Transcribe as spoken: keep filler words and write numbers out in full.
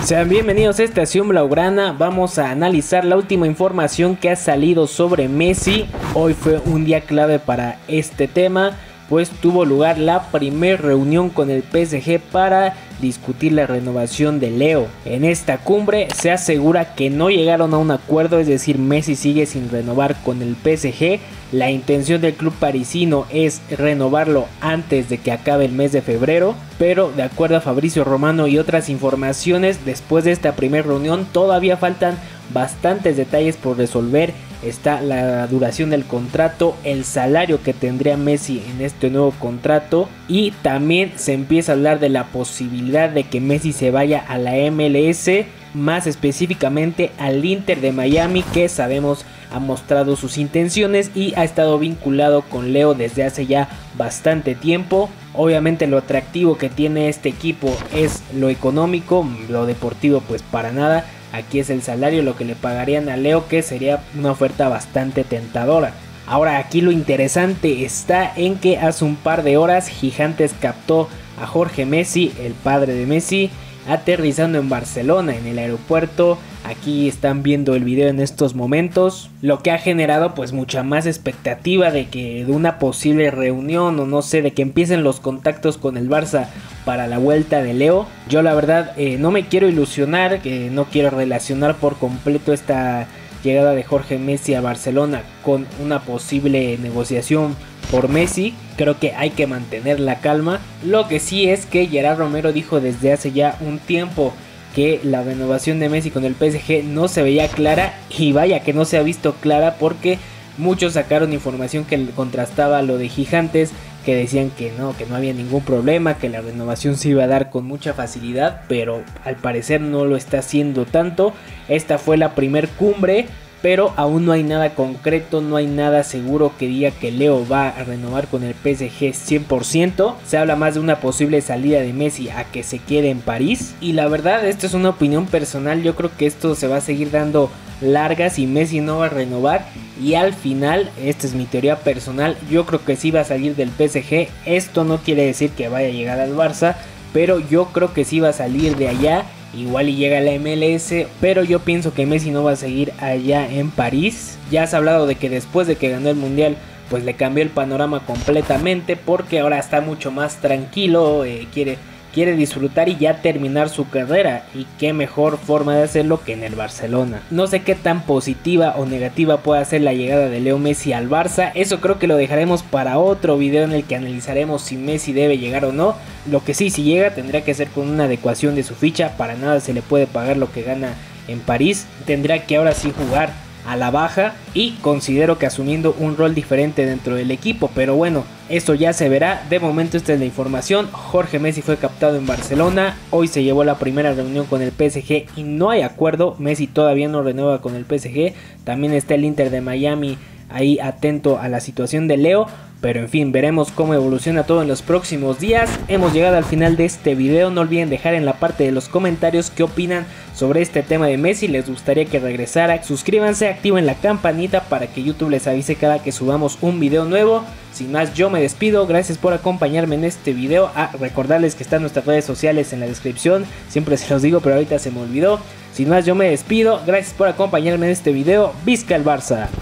Sean bienvenidos a Estación Blaugrana. Vamos a analizar la última información que ha salido sobre Messi. Hoy fue un día clave para este tema, pues tuvo lugar la primera reunión con el P S G para discutir la renovación de Leo. En esta cumbre se asegura que no llegaron a un acuerdo, es decir, Messi sigue sin renovar con el P S G. La intención del club parisino es renovarlo antes de que acabe el mes de febrero, pero de acuerdo a Fabrizio Romano y otras informaciones, después de esta primera reunión todavía faltan bastantes detalles por resolver. Está la duración del contrato, el salario que tendría Messi en este nuevo contrato, y también se empieza a hablar de la posibilidad de que Messi se vaya a la M L S, más específicamente al Inter de Miami, que sabemos ha mostrado sus intenciones y ha estado vinculado con Leo desde hace ya bastante tiempo. Obviamente lo atractivo que tiene este equipo es lo económico, lo deportivo pues para nada. Aquí es el salario, lo que le pagarían a Leo, que sería una oferta bastante tentadora. Ahora aquí lo interesante está en que hace un par de horas Gigantes captó a Jorge Messi, el padre de Messi, aterrizando en Barcelona en el aeropuerto. Aquí están viendo el video en estos momentos, lo que ha generado pues mucha más expectativa de que de una posible reunión, o no sé, de que empiecen los contactos con el Barça para la vuelta de Leo. Yo la verdad eh, no me quiero ilusionar, que no quiero relacionar por completo esta llegada de Jorge Messi a Barcelona con una posible negociación por Messi. Creo que hay que mantener la calma. Lo que sí es que Gerard Romero dijo desde hace ya un tiempo que la renovación de Messi con el P S G no se veía clara, y vaya que no se ha visto clara, porque muchos sacaron información que contrastaba lo de Gigantes, que decían que no, que no había ningún problema, que la renovación se iba a dar con mucha facilidad, pero al parecer no lo está haciendo tanto. Esta fue la primer cumbre, pero aún no hay nada concreto, no hay nada seguro que diga que Leo va a renovar con el P S G cien por ciento. Se habla más de una posible salida de Messi a que se quede en París, y la verdad, esto es una opinión personal, yo creo que esto se va a seguir dando largas y Messi no va a renovar, y al final, esta es mi teoría personal, yo creo que sí va a salir del P S G. Esto no quiere decir que vaya a llegar al Barça, pero yo creo que sí va a salir de allá. Igual y llega a la M L S, pero yo pienso que Messi no va a seguir allá en París. Ya se ha hablado de que después de que ganó el Mundial, pues le cambió el panorama completamente, porque ahora está mucho más tranquilo, eh, quiere, quiere disfrutar y ya terminar su carrera, y qué mejor forma de hacerlo que en el Barcelona. No sé qué tan positiva o negativa puede ser la llegada de Leo Messi al Barça, eso creo que lo dejaremos para otro video en el que analizaremos si Messi debe llegar o no. Lo que sí, si llega, tendrá que ser con una adecuación de su ficha, para nada se le puede pagar lo que gana en París, tendrá que ahora sí jugar a la baja, y considero que asumiendo un rol diferente dentro del equipo, pero bueno, eso ya se verá. De momento esta es la información. Jorge Messi fue captado en Barcelona, hoy se llevó la primera reunión con el P S G y no hay acuerdo. Messi todavía no renueva con el P S G, también está el Inter de Miami ahí atento a la situación de Leo. Pero en fin, veremos cómo evoluciona todo en los próximos días. Hemos llegado al final de este video. No olviden dejar en la parte de los comentarios qué opinan sobre este tema de Messi. ¿Les gustaría que regresara? Suscríbanse, activen la campanita para que YouTube les avise cada que subamos un video nuevo. Sin más, yo me despido. Gracias por acompañarme en este video. Ah, recordarles que están nuestras redes sociales en la descripción. Siempre se los digo, pero ahorita se me olvidó. Sin más, yo me despido. Gracias por acompañarme en este video. ¡Visca el Barça!